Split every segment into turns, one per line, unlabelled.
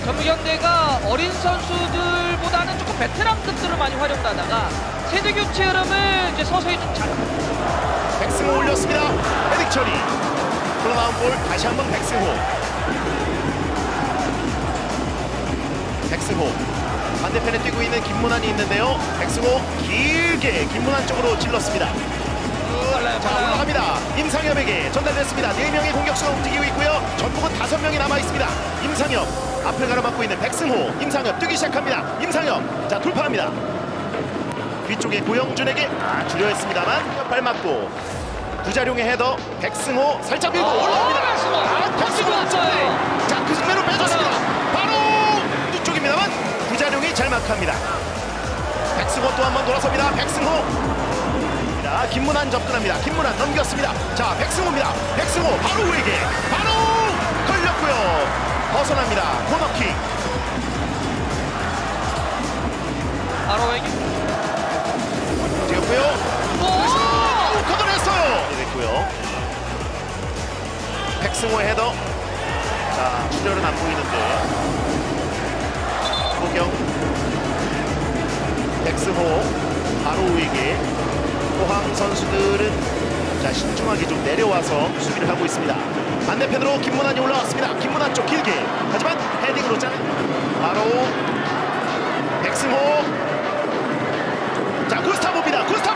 전북현대가 어린 선수들보다는 조금 베테랑급들을 많이 활용하다가 세대 교체 흐름을 이제 서서히 좀 잘.
백승호 올렸습니다. 헤딩 처리. 흘러나온 볼 다시 한번 백승호. 백승호. 반대편에 뛰고 있는 김문환이 있는데요. 백승호 길게 김문환 쪽으로 찔렀습니다. 자, 올라갑니다. 임상엽에게 전달됐습니다. 4명의 공격수가 움직이고 있고요. 전북은 5명이 남아있습니다. 임상엽 앞을 가로막고 있는 백승호. 임상엽 뛰기 시작합니다. 임상엽 자 돌파합니다. 뒤쪽에 고영준에게 주려 했습니다만 발 맞고 구자룡의 헤더. 백승호 살짝 밀고 올라옵니다. 백승호 자, 그 순간으로 빼줬습니다. 바로 뒤쪽입니다만 구자룡이 잘 마크합니다. 백승호 또 한 번 돌아섭니다. 백승호 김문환 접근합니다. 김문환 넘겼습니다. 자, 백승호입니다. 백승호 바로 우에게 바로 걸렸고요. 벗어납니다. 코너킥.
바로 우에게
뛰었고요. 걷어냈어요. 됐고요. 백승호의 헤더. 자, 출혈은 안 보이는데 호경 백승호 바로 우에게 포항 선수들은 자 신중하게 좀 내려와서 수비를 하고 있습니다. 반대편으로 김문환이 올라왔습니다. 김문환 쪽 길게 하지만 헤딩으로 짜는 바로 백승호. 자, 구스타보입니다. 구스타보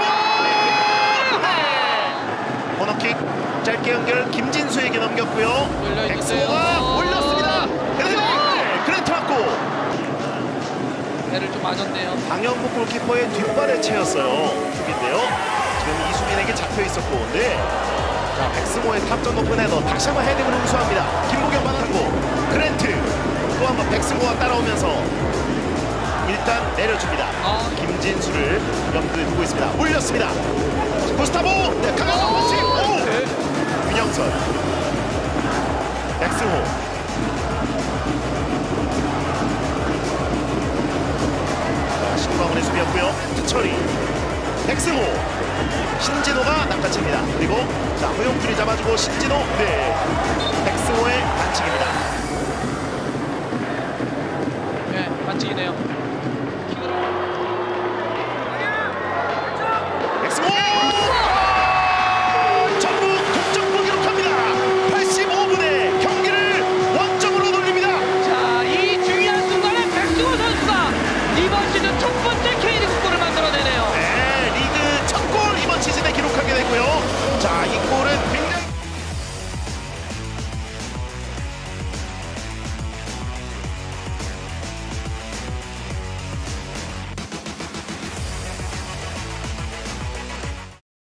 코너킥 짧게 연결 김진수에게 넘겼고요. 백승호가 올렸습니다. 그랜트 맞고
배를 좀 맞았네요.
강현무 골키퍼의 뒷발에 채였어요. 수비인데요. 지금 이수민에게 잡혀 있었고, 네. 자, 백승호의 탑전 높은 헤더 다시 한번 헤딩으로 우수합니다. 김보경 받았고 그랜트 또 한번 백승호가 따라오면서 일단 내려줍니다. 김진수를 염두에 두고 있습니다. 올렸습니다. 구스타보 네, 강한 원치 오 윤영선 백승호 신광훈의 수비였고요. 투처리 백승호 신진호가 낚아챕니다. 그리고 자, 허용준이 잡아주고 신진호 네